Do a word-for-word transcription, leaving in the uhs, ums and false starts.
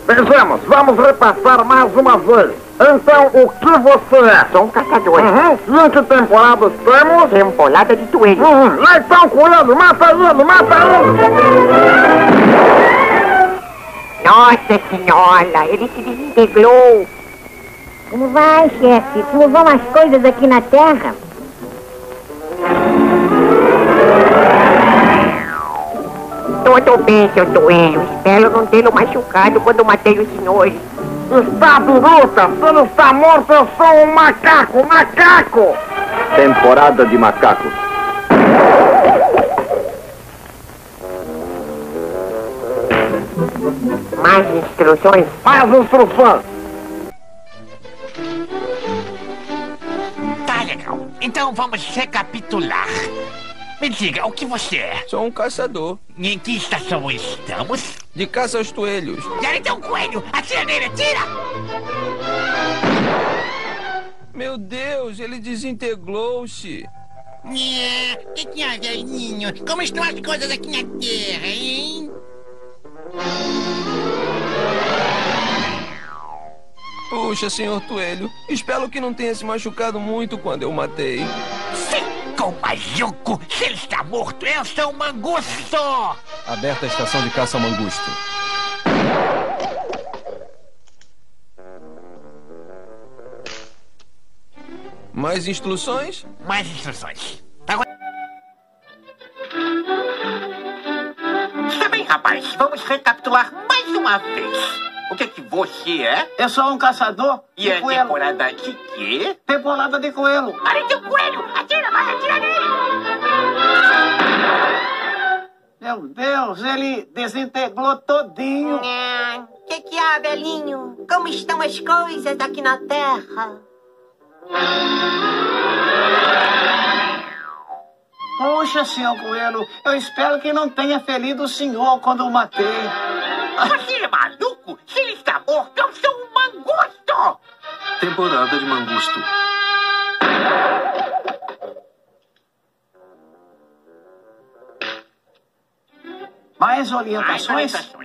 Vejamos, vamos repassar mais uma vez. Então, o que você é? Sou um caçador. Uhum. E em que temporada estamos? Temporada de Coelho. Uhum. Lá então, Coelho, mata ele, mata ele! Nossa Senhora, ele se desintegrou. Como vai, chefe? Como vão as coisas aqui na Terra? Tudo bem, seu Coelho. Espero não tê-lo machucado quando matei os senhores. Está biruta! Se ele está morto, eu sou um macaco! Macaco! Temporada de macacos. Mais instruções? Mais instruções! Tá legal. Então vamos recapitular. Me diga, o que você é? Sou um caçador. Em que estação estamos? De caça aos coelhos. Já então, coelho! Atira nele, atira! Meu Deus, ele desintegrou-se. Nhê, que que é, velhinho? Como estão as coisas aqui na Terra, hein? Puxa, senhor Coelho, espero que não tenha se machucado muito quando eu o matei. Ficou maluco! Se ele está morto, eu sou um mangusto! Aberta a estação de caça ao mangusto. Mais instruções? Mais instruções. Agora... Tá bem, rapaz. Vamos recapitular mais uma vez. O que é que você é? Eu sou um caçador E de é coelho. temporada de quê? Temporada de coelho. Para de coelho! Atira, vai, atira nele! Meu Deus, ele desintegrou todinho. O que que há, velhinho? Como estão as coisas aqui na Terra? Poxa, senhor coelho, eu espero que não tenha ferido o senhor quando o matei. Você é maluco? Se ele está morto, eu sou um mangusto! Temporada de mangusto. Mais orientações? Mais orientações.